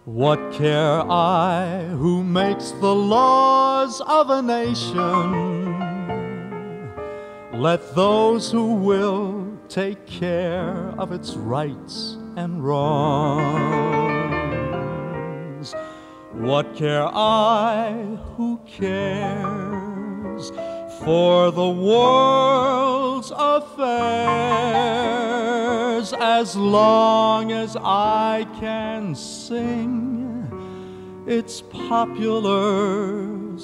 What care I who makes the laws of a nation? Let those who will take care of its rights and wrongs. What care I who cares for the world's affairs, as long as I can sing its popular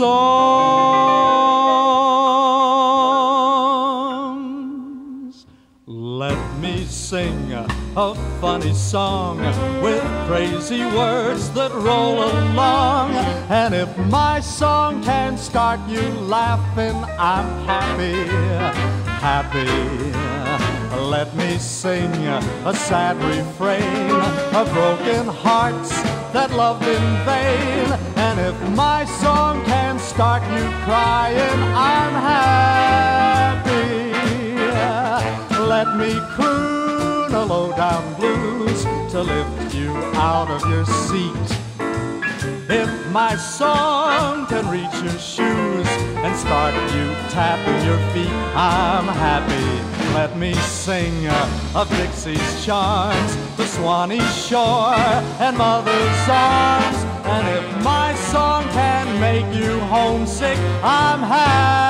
songs. Let me sing a funny song with crazy words that roll along, and if my song can start you laughing, I'm happy, happy. Let me sing a sad refrain of broken hearts that loved in vain, and if my song can start you crying, I'm happy. Let me croon a low-down blues to lift you out of your seat. If my song can reach your shoes and start you tapping your feet, I'm happy. Let me sing of Dixie's charms, the Swanee shore, and mother's arms. And if my song can make you homesick, I'm happy.